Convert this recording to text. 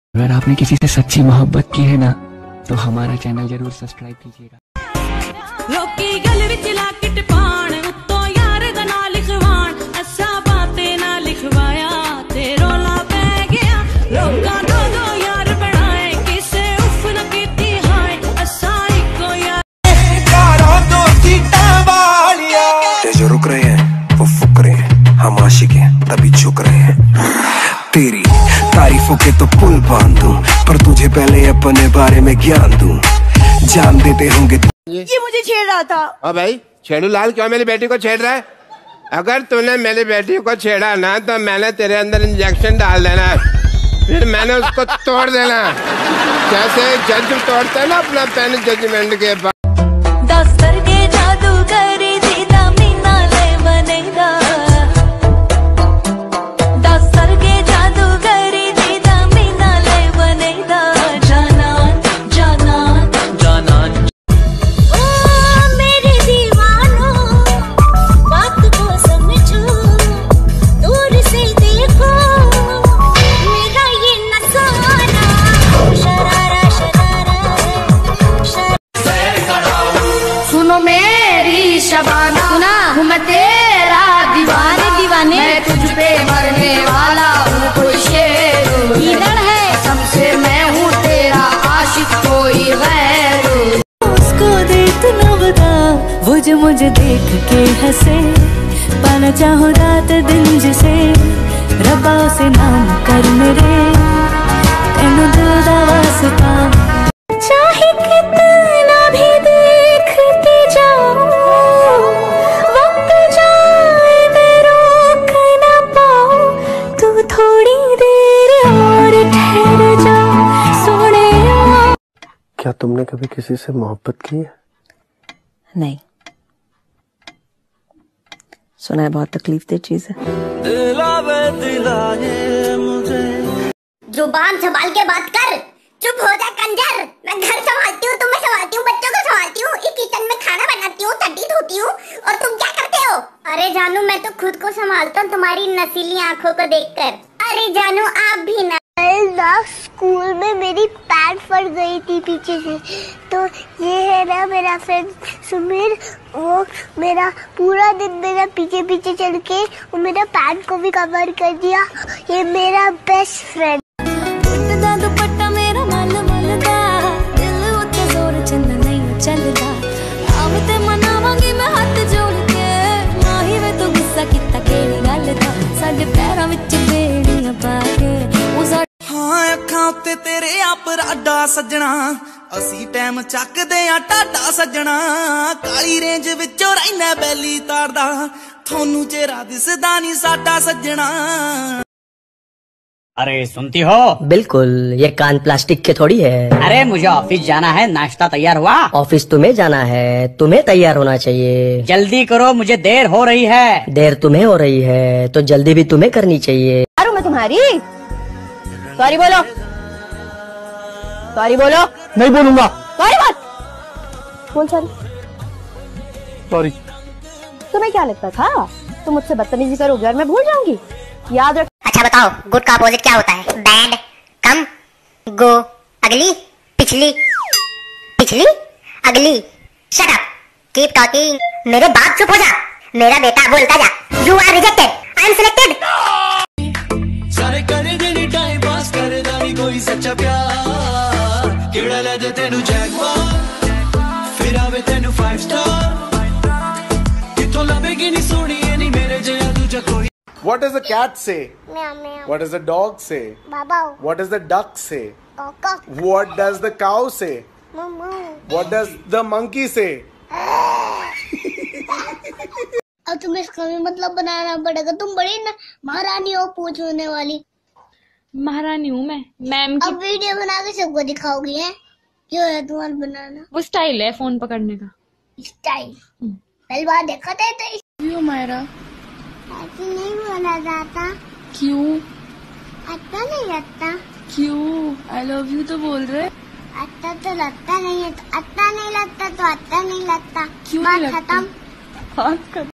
अगर आपने किसी से सच्ची मोहब्बत की है ना तो हमारा चैनल जरूर सब्सक्राइब कीजिएगा। जो रुक रहे हैं वो फुक रहे हैं, हम आशिक हैं तभी झुक रहे हैं। तेरी तारीफों के तो पुल बांध दूं, पर तुझे पहले अपने बारे में ज्ञान दूं। जान देते होंगे ये मुझे छेड़ रहा था। ओ भाई छेड़ू लाल, क्यों मेरी बेटी को छेड़ रहा है? अगर तूने मेरी बेटी को छेड़ा ना तो मैंने तेरे अंदर इंजेक्शन डाल देना, फिर मैंने उसको तोड़ देना, जैसे जज तोड़ता है ना अपना पेन जजमेंट के बाद। मेरी शबाना सुना हूँ मैं तेरा दीवाने दीवाने, मैं तुझ पे मरने वाला हूँ कोई शेर है, सबसे मैं हूँ तेरा आशिक कोई गैर। उसको देख न बता वो जो मुझे देख के हंसे, पाना चाहो रात दिन जिसे रब्बा से नाम कर मेरे, तेनू दिल दा वास्ता चाहे कितना भी देखते जाओ, वक्त जाए मैं रोक ना पाओ, तू थोड़ी देर और ठहर जा सोने। क्या तुमने कभी किसी से मोहब्बत की है? नहीं, सुना है बहुत तकलीफ दे चीज है। जुबान संभाल के बात कर, चुप हो जा कंजर। मैं घर संभालती हूँ, तुम्हें संभालती हूँ, बच्चों को संभालती हूँ, इस किचन में खाना बनाती हूँ, चड्डी धोती हूँ, और तुम क्या करते हो? अरे जानू मैं तो खुद को संभालता हूँ तुम्हारी नसीली आंखों को देखकर। अरे जानू आप भी ना। स्कूल में मेरी पैंट फट गई थी पीछे से, तो ये है ना मेरा फ्रेंड सुमीर, वो मेरा पूरा दिन मेरा पीछे पीछे चल के वो मेरा पैंट को भी कवर कर दिया। ये मेरा बेस्ट फ्रेंड। दुपट्टा मेरा मल मलदा, दिल उत्ते जोर चंद नहीं चलदा, आवे ते मनावांगी मैं हाथ जोड़ के, ना ही वे तू गुस्सा किता केड़ी गल दा, साडे पैरां विच बेड़ियां पा के हाँ अखां उत्ते तेरे अपराधा सजना, असी टाइम चकदे आ टाडा सजना, काली रेंज विचों रैना बैली तारदा, थोनू चेहरा दिसदा नहीं साडा सजना। अरे सुनती हो? बिल्कुल, ये कान प्लास्टिक के थोड़ी है। अरे मुझे ऑफिस जाना है, नाश्ता तैयार हुआ? ऑफिस तुम्हें जाना है, तुम्हें तैयार होना चाहिए। जल्दी करो, मुझे देर हो रही है। देर तुम्हें हो रही है तो जल्दी भी तुम्हें करनी चाहिए। अरे मैं तुम्हारी सॉरी बोलो, सॉरी बोलो। नहीं बोलूंगा। सॉरी मत बोल, सॉरी सॉरी। तुम्हें क्या लगता था तुम मुझसे बदतमीजी करोगे और मैं भूल जाऊंगी? याद रख। अच्छा बताओ, गुड का अपोजिट क्या होता है? बैड, कम, गो, अगली, पिछली, पिछली, अगली। Shut up, keep talking. मेरे बाप चुप हो जा, मेरा बेटा बोलता जा। You are rejected, I am selected. सारे करे देनी टाइम पास करे दानी कोई सच्चा प्यार, केड़ा ले दे तेनू जैकपॉट, फिर आवे तेनू 5 स्टार, किथों लभेगी नहीं सोनी नहीं मेरे जया दूजा कोई। What does the cat say? Meow meow. What does the dog say? Baba. What does the duck say? Kaka. What does the cow say? Mama. What does the monkey say? अब तुम्हें इसका भी मतलब बनाना पड़ेगा। तुम बड़ी ना महारानी हो पूछ होने वाली। महारानी हूँ मैं, मैम की। अब वीडियो बना के सबको दिखाओगी है? क्यों है तुम्हारा बनाना? वो स्टाइल है फोन पकड़ने का। स्टाइल? पहली बार देखा था तो। क्यों मायरा? ऐसे नहीं बोला जाता। क्यों? अच्छा नहीं लगता। क्यों? आई लव यू तो बोल रहे। अच्छा तो लगता नहीं है, तो अच्छा नहीं लगता तो अच्छा नहीं लगता। क्यों बात खत्म। बात खत्म।